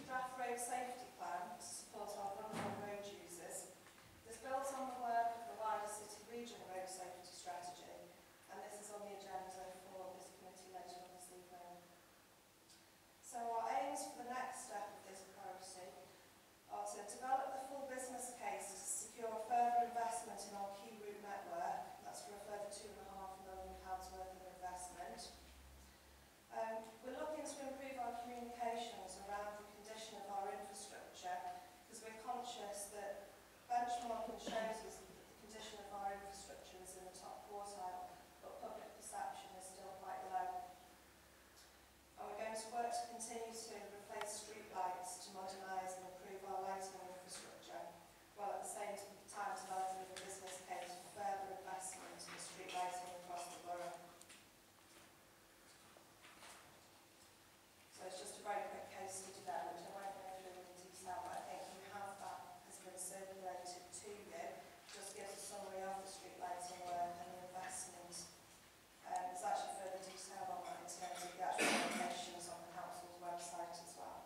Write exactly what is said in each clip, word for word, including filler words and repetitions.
draft road safety plan to support our vulnerable road users. This builds on the work of the wider City Region road safety strategy, and this is on the agenda for this committee later on this evening. So our aims for the next step of this priority are to develop the full business case to secure further investment in our key route network. That's for a further two and a half million pounds worth of investment. Um, we're looking to improve our communications around the condition of our infrastructure, because we're conscious that benchmarking shows us that the condition of our infrastructure is in the top quartile, but public perception is still quite low. And we're going to work to continue to replace street lights to modernise and improve our lighting infrastructure, while at the same time developing a business case for further investment in street lighting across the borough. So it's just a very quick case study there, which I won't go through in detail, but I think you have that has been circulated to you. Just gives a summary of the street lighting work and the investment. Um, there's actually further detail on that in terms of the actual locations on the council's website as well.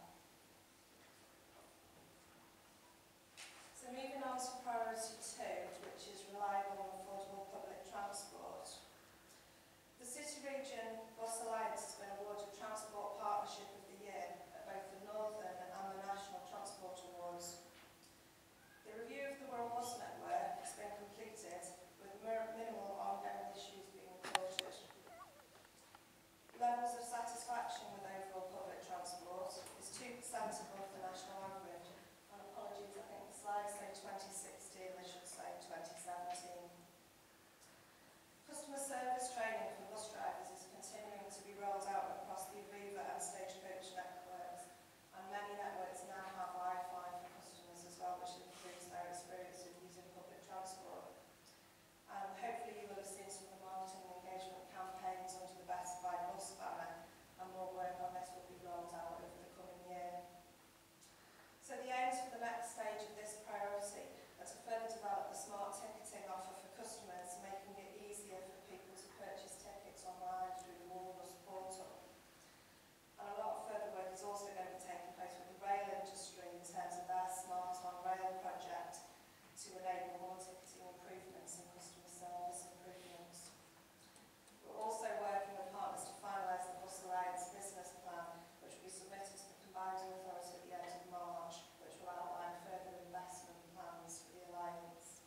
So moving on to priority two, which is reliable and affordable public transport. The City Region Bus Alliance has been awarded Transport Partnership of the Year at both the Northern and the National Transport Awards. The review of the Wirral bus network has been completed, with minimal ongoing issues being reported. Levels of satisfaction with overall public transport is two percent above the national average. And apologies, I think the slides say twenty sixteen, they should say twenty seventeen. Customer service training for bus drivers is continuing to be rolled out across the Aviva and Stagecoach networks, and many networks now have Wi-Fi for customers as well, which improves their experience of using public transport. And hopefully you will have seen some of the marketing and engagement campaigns under the Best Buy Bus banner, and more work on this will be rolled out over the coming year. So the aims for the next stage of this priority are to further develop the smart ticketing offer for customers, making it easier for people to purchase tickets online through the Wallasey portal. And a lot of further work is also going to be taking place with the rail industry in terms of their Smart on Rail project to enable more ticketing improvements and customer service improvements. We're also working with partners to finalise the Bus Alliance business plan, which will be submitted to the Combined Authority at the end of March, which will outline further investment plans for the Alliance.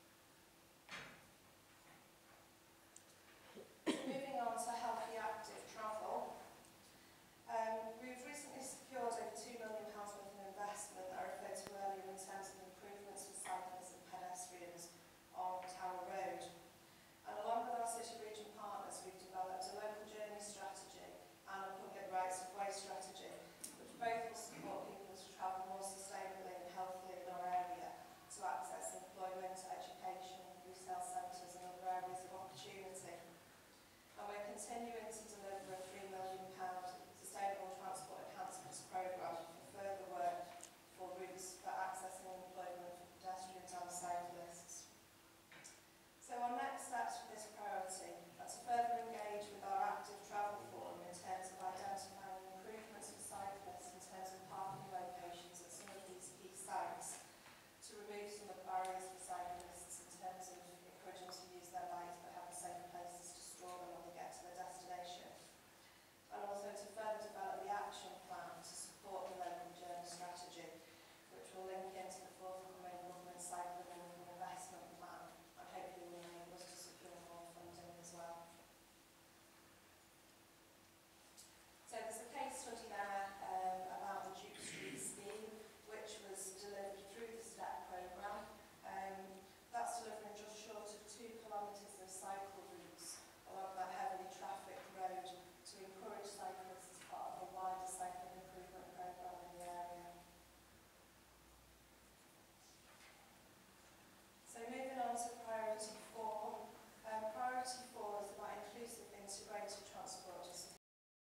Moving on to healthy active travel. Um, we've recently secured over two million pounds worth of investment that I referred to earlier in terms of improvements for cyclists and pedestrians on Cllr Road. And along with our City Region partners, we've developed a local journey strategy and a public rights of way strategy, which both will support people to travel more sustainably and healthily in our area to access employment, education, resale centres and other areas of opportunity. And we're continuing